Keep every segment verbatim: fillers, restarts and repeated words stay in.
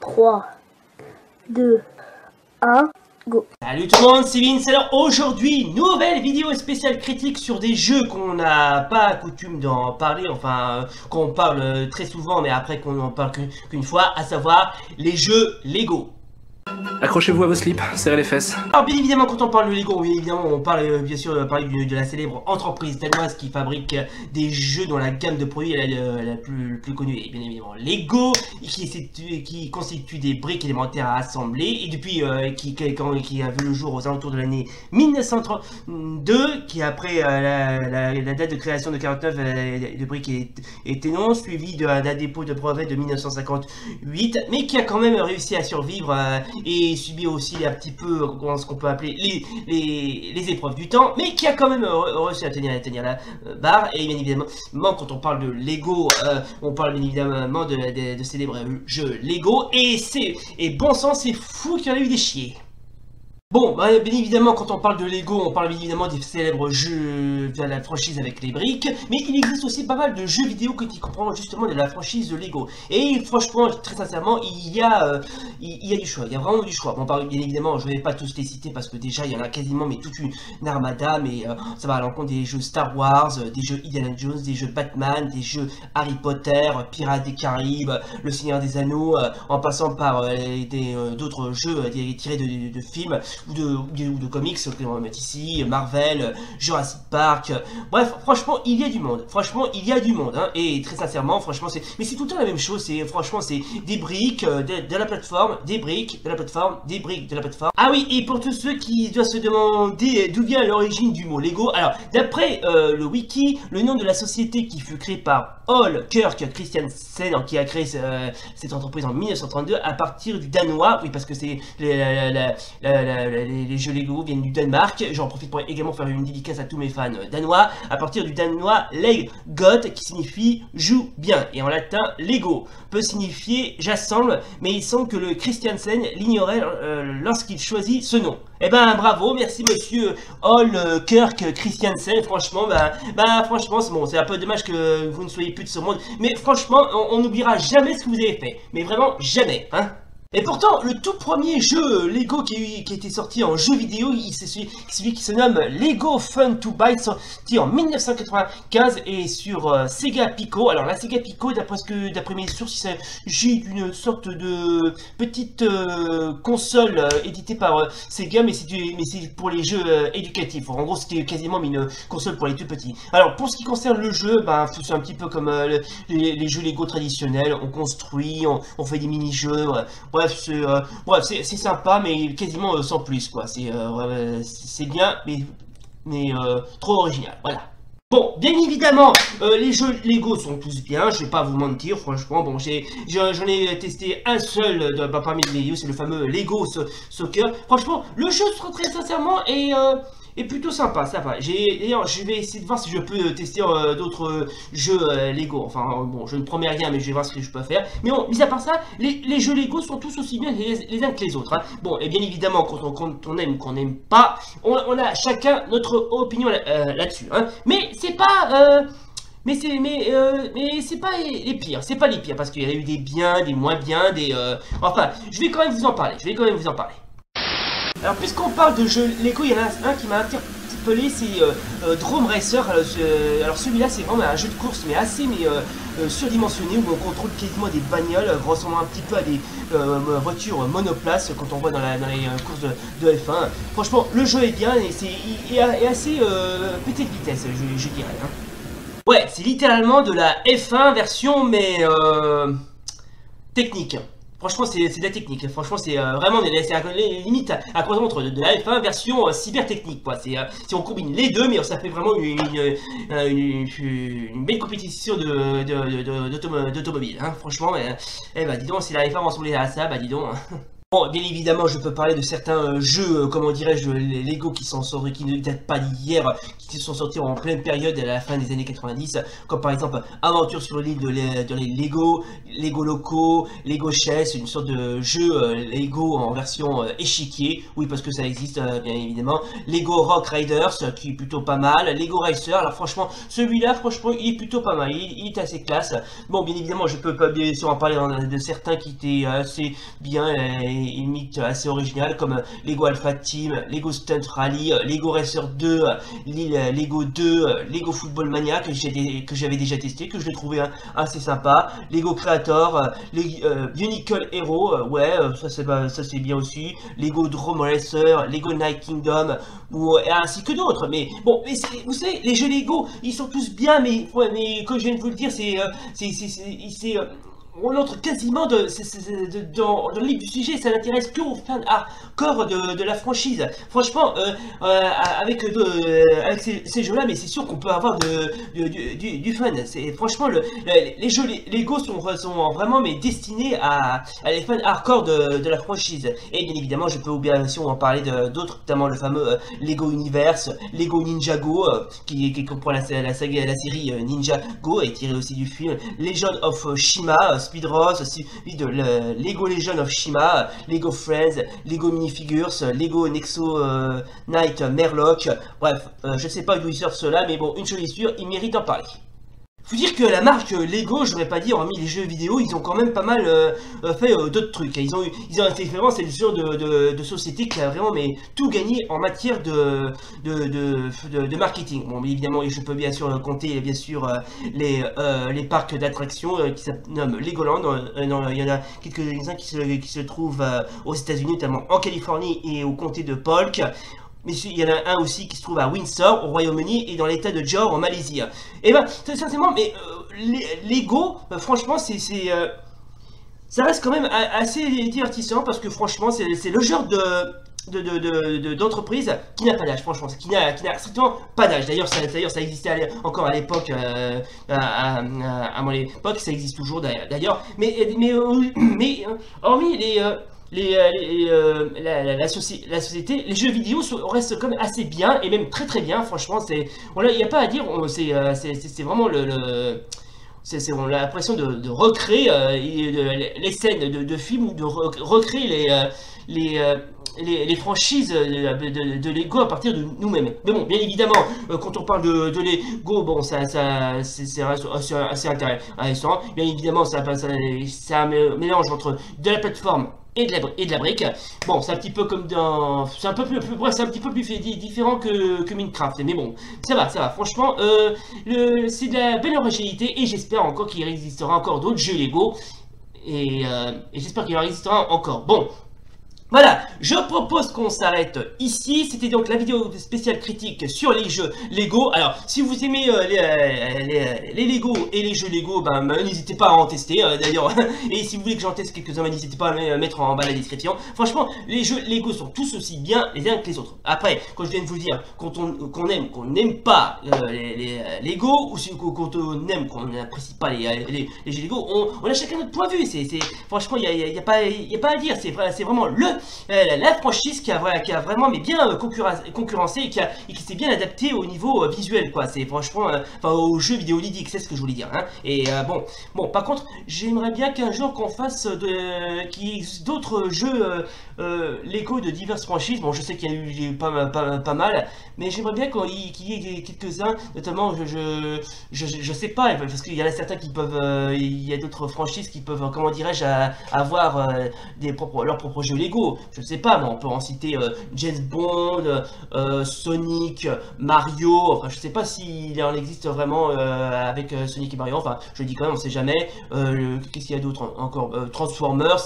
trois, deux, un, go. Salut tout le monde, c'est Vince. Alors aujourd'hui, nouvelle vidéo spéciale critique sur des jeux qu'on n'a pas coutume d'en parler, enfin euh, qu'on parle euh, très souvent mais après qu'on en parle qu'une fois, à savoir les jeux Lego. Accrochez-vous à vos slips, serrez les fesses. Alors bien évidemment quand on parle de Lego, bien évidemment on parle euh, bien sûr de, parler de, de la célèbre entreprise danoise qui fabrique euh, des jeux dont la gamme de produits est la, la, la plus, plus connue est bien évidemment Lego, qui, est, qui constitue des briques élémentaires à assembler et depuis euh, qui, qui, qui a vu le jour aux alentours de l'année mille neuf cent trente-deux, qui après euh, la, la, la date de création de quarante-neuf euh, de briques est, est énon, suivi d'un dépôt de brevet de mille neuf cent cinquante-huit, mais qui a quand même réussi à survivre euh, et subit aussi un petit peu ce qu'on peut appeler les, les, les épreuves du temps, mais qui a quand même réussi à tenir, à tenir la barre. Et bien évidemment, quand on parle de Lego, euh, on parle bien évidemment de, de, de célèbres jeux Lego, et c'est et bon sang, c'est fou qu'il y en a eu des chiés. Bon, bah, bien évidemment, quand on parle de Lego, on parle bien évidemment des célèbres jeux de la franchise avec les briques, mais il existe aussi pas mal de jeux vidéo qui comprennent justement de la franchise de Lego. Et franchement, très sincèrement, il y a, euh, il, il y a du choix, il y a vraiment du choix. Bon, bien évidemment, je ne vais pas tous les citer parce que déjà, il y en a quasiment mais toute une armada, mais euh, ça va à l'encontre des jeux Star Wars, des jeux Indiana Jones, des jeux Batman, des jeux Harry Potter, Pirates des Caraïbes, Le Seigneur des Anneaux, euh, en passant par euh, d'autres euh, jeux euh, tirés de, de, de films, ou de, de, ou de comics que l'on va mettre ici, Marvel, Jurassic Park, bref, franchement, il y a du monde, franchement, il y a du monde, hein, et très sincèrement, franchement, c'est, mais c'est tout le temps la même chose, c'est, franchement, c'est des briques euh, de, de la plateforme, des briques de la plateforme, des briques de la plateforme. Ah oui, et pour tous ceux qui doivent se demander d'où vient l'origine du mot Lego, alors, d'après euh, le wiki, le nom de la société qui fut créée par Ole Kirk Christiansen, qui a créé euh, cette entreprise en mille neuf cent trente-deux à partir du danois, oui, parce que c'est la, la, la, la, la Les, les jeux Lego viennent du Danemark. J'en profite pour également faire une dédicace à tous mes fans danois. À partir du danois leg got, qui signifie joue bien, et en latin Lego peut signifier j'assemble, mais il semble que le Christiansen l'ignorait euh, lorsqu'il choisit ce nom. Eh ben bravo, merci monsieur Ole Kirk Christiansen. Franchement, bah, bah franchement c'est bon, c'est un peu dommage que vous ne soyez plus de ce monde, mais franchement on n'oubliera jamais ce que vous avez fait, mais vraiment jamais, hein. Et pourtant, le tout premier jeu Lego qui, qui était sorti en jeu vidéo, c'est celui, celui qui se nomme Lego Fun to Buy, sorti en mille neuf cent quatre-vingt-quinze et sur euh, Sega Pico. Alors la Sega Pico, d'après ce que, d'après mes sources, il s'agit d'une sorte de petite euh, console euh, éditée par euh, Sega, mais c'est mais c'est pour les jeux euh, éducatifs. En gros, c'était quasiment une console pour les tout petits. Alors pour ce qui concerne le jeu, ben, c'est un petit peu comme euh, les, les jeux Lego traditionnels. On construit, on, on fait des mini-jeux. Ouais. Bref, c'est euh, c'est sympa, mais quasiment euh, sans plus, quoi. C'est euh, c'est bien, mais, mais euh, trop original, voilà. Bon, bien évidemment, euh, les jeux Lego sont tous bien, je vais pas vous mentir, franchement, bon, j'ai j'en ai testé un seul de, bah, parmi les vidéos, c'est le fameux Lego Soccer. Franchement, le jeu, très sincèrement, est... Euh, Et plutôt sympa, ça va. D'ailleurs, je vais essayer de voir si je peux tester euh, d'autres euh, jeux euh, Lego. Enfin, euh, bon, je ne promets rien, mais je vais voir ce que je peux faire. Mais bon, mis à part ça, les, les jeux Lego sont tous aussi bien les, les uns que les autres. Hein. Bon, et bien évidemment, quand on, quand on aime, qu'on n'aime pas, on, on a chacun notre opinion euh, là-dessus. Hein. Mais c'est pas... Euh, Mais c'est mais euh, mais c'est pas les pires, c'est pas les pires, parce qu'il y a eu des biens, des moins bien, des... Euh... Enfin, je vais quand même vous en parler, je vais quand même vous en parler. Alors puisqu'on parle de jeux Lego, il y en a un qui m'a interpellé, c'est euh, euh, Drome Racer. Alors, euh, alors celui-là c'est vraiment un jeu de course mais assez mais euh, euh, surdimensionné, où on contrôle quasiment des bagnoles, euh, ressemblant un petit peu à des euh, voitures monoplaces quand on voit dans, la, dans les euh, courses de, de F un. Franchement le jeu est bien et c'est est assez euh, petite vitesse, je, je dirais. Hein. Ouais, c'est littéralement de la F un version mais euh, technique. Franchement, c'est de la technique. Franchement, c'est euh, vraiment les limites à, à croiser entre de, de la F un version euh, cyber technique, quoi. C'est euh, si on combine les deux, mais ça fait vraiment une, une, une, une, une belle compétition de d'automobile. Hein. Franchement, euh, eh bah dis donc, si la F un ressemblait à ça, bah dis donc. Hein. Bon, bien évidemment, je peux parler de certains euh, jeux, euh, comment dirais-je, les Lego qui sont sortis, qui ne datent pas d'hier, qui sont sortis en pleine période à la fin des années quatre-vingt-dix, comme par exemple Aventure sur l'île de, les, de les Lego, Lego Loco, Lego Chess, une sorte de jeu euh, Lego en version euh, échiquier, oui parce que ça existe euh, bien évidemment, Lego Rock Riders, euh, qui est plutôt pas mal, Lego Racer, alors franchement, celui-là, franchement, il est plutôt pas mal, il, il est assez classe. Bon, bien évidemment, je peux pas bien sûr en parler de, de certains qui étaient assez bien, euh, imite assez original comme Lego Alpha Team, Lego Stunt Rally, Lego Racer deux, Lego deux, Lego Football Mania que j'ai que j'avais déjà testé, que je l'ai trouvé hein, assez sympa, Lego Creator, les, euh, Unical Hero, euh, ouais ça c'est ça c'est bien aussi, Lego Drone Racer, Lego Night Kingdom ou et ainsi que d'autres. Mais bon, mais vous savez, les jeux Lego ils sont tous bien, mais ouais, mais comme je viens de vous le dire, c'est euh, c'est c'est on entre quasiment de, c est, c est, de, dans, dans le livre du sujet, ça n'intéresse que aux fans hardcore de, de la franchise. Franchement, euh, euh, avec, euh, avec ces, ces jeux-là, mais c'est sûr qu'on peut avoir de, de, du, du, du fun. C'est franchement le, le, les jeux les, Lego sont, sont vraiment mais destinés à, à les fans hardcore de, de la franchise. Et bien évidemment, je peux bien sûr en parler d'autres, notamment le fameux euh, Lego Universe, Lego Ninjago, euh, qui, qui comprend la, la saga, la série euh, Ninjago, et tiré aussi du film Legend of Shima. Speed Rose, suivi de le Lego Legend of Shima, Lego Friends, Lego Minifigures, Lego Nexo euh, Knight Merlock. Bref, euh, je sais pas d'où ils sortent cela, mais bon, une chose est sûre, ils méritent d'en parler. Faut dire que la marque Lego, je n'aurais pas dit, hormis les jeux vidéo, ils ont quand même pas mal euh, fait euh, d'autres trucs. Ils ont, ils ont été vraiment, c'est une sorte de, de, de société qui a vraiment mais, tout gagné en matière de, de, de, de, de marketing. Bon, mais évidemment, je peux bien sûr compter bien sûr euh, les, euh, les parcs d'attractions euh, qui s'appellent Legoland. Euh, non, il y en a quelques-uns qui se, qui se trouvent euh, aux États-Unis, notamment en Californie et au comté de Polk. Mais il y en a un aussi qui se trouve à Windsor, au Royaume-Uni, et dans l'état de Johor, en Malaisie. Et ben, sincèrement, mais euh, Lego, euh, franchement, c'est, euh, ça reste quand même assez divertissant, parce que franchement, c'est le genre de de, de, de, de, d'entreprise qui n'a pas d'âge, franchement, qui n'a strictement pas d'âge. D'ailleurs, ça, ça existait à encore à l'époque, euh, à, à, à mon époque, ça existe toujours d'ailleurs. Mais, mais, mais, hormis les... Euh, Les, les, euh, la, la, la, soci la société, les jeux vidéo restent quand même assez bien, et même très très bien, franchement, c'est, voilà, il n'y a pas à dire, c'est euh, vraiment le, le c'est on a l'impression de, de recréer euh, de, les scènes de, de films, ou de re recréer les, euh, les, euh, les, les franchises de, de, de Lego à partir de nous-mêmes. Mais bon, bien évidemment, euh, quand on parle de, de Lego, bon, ça, ça c'est assez, assez intéressant. Bien évidemment, ça, ça, ça un mélange entre de la plateforme et de la, et de la brique. Bon, c'est un petit peu comme dans... C'est un peu plus... plus bref, c'est un petit peu plus différent que, que Minecraft. Mais bon, ça va, ça va. Franchement, euh, c'est de la belle originalité, et j'espère encore qu'il existera encore d'autres jeux Lego. Et, euh, et j'espère qu'il en existera encore. Bon. Voilà, je propose qu'on s'arrête ici. C'était donc la vidéo spéciale critique sur les jeux Lego. Alors, si vous aimez euh, les, euh, les, les Lego et les jeux Lego, ben, ben n'hésitez pas à en tester euh, d'ailleurs. Et si vous voulez que j'en teste quelques-uns, n'hésitez pas à les mettre en bas la description. Franchement, les jeux Lego sont tous aussi bien les uns que les autres. Après, quand je viens de vous dire quand on qu'on aime, qu'on n'aime pas euh, les, les Lego, ou si, quand on aime, qu'on n'apprécie pas les, les, les jeux Lego, on, on a chacun notre point de vue. C'est franchement, il n'y a, y a, pas, y a pas à dire. C'est vrai, c'est vraiment le Euh, la franchise qui a, qui a vraiment mais bien euh, concurrencé, et qui, a, et qui s'est bien adapté au niveau euh, visuel, quoi. C'est franchement, euh, enfin aux jeux vidéo ludiques, c'est ce que je voulais dire, hein. Et euh, bon, bon, par contre, j'aimerais bien qu'un jour qu'on fasse de, qu'il existe d'autres jeux euh, euh, Lego de diverses franchises. Bon, je sais qu'il y a eu pas, pas, pas mal, mais j'aimerais bien qu'il y ait quelques-uns, notamment, je, je, je, je sais pas, parce qu'il y en a certains qui peuvent, euh, il y a d'autres franchises qui peuvent, comment dirais-je, avoir euh, des propres, leurs propres jeux Lego. Je sais pas, mais on peut en citer euh, James Bond, euh, Sonic, Mario, enfin je sais pas s'il en existe vraiment euh, avec euh, Sonic et Mario, enfin je dis quand même, on sait jamais. Euh, Qu'est-ce qu'il y a d'autre encore, euh, Transformers,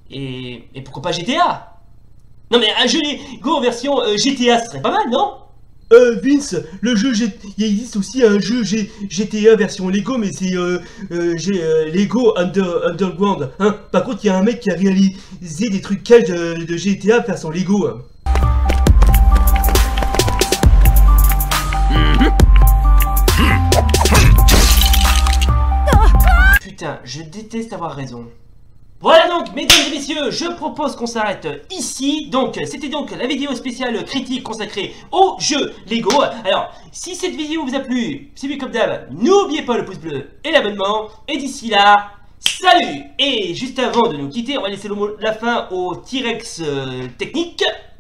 et, et pourquoi pas G T A. Non mais un jeu Lego version euh, G T A, ce serait pas mal, non? Euh, Vince, le jeu G... il existe aussi un jeu G... GTA version Lego, mais c'est euh, euh, euh, Lego Under... Underground, hein. Par contre, il y a un mec qui a réalisé des trucs cash de, de G T A version Lego. Hein. Putain, je déteste avoir raison. Voilà donc, mesdames et messieurs, je propose qu'on s'arrête ici. Donc, c'était donc la vidéo spéciale critique consacrée au jeu Lego. Alors, si cette vidéo vous a plu, c'est lui comme d'hab, n'oubliez pas le pouce bleu et l'abonnement. Et d'ici là, salut! Et juste avant de nous quitter, on va laisser le mot de la fin au T-Rex euh, technique.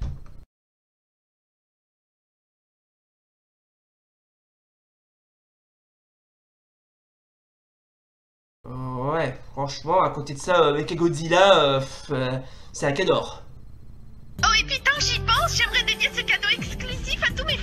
Ouais, franchement, à côté de ça, euh, avec Godzilla, euh, euh, c'est un cadeau. Oh, et puis tant que j'y pense, j'aimerais dédier ce cadeau exclusif à tous mes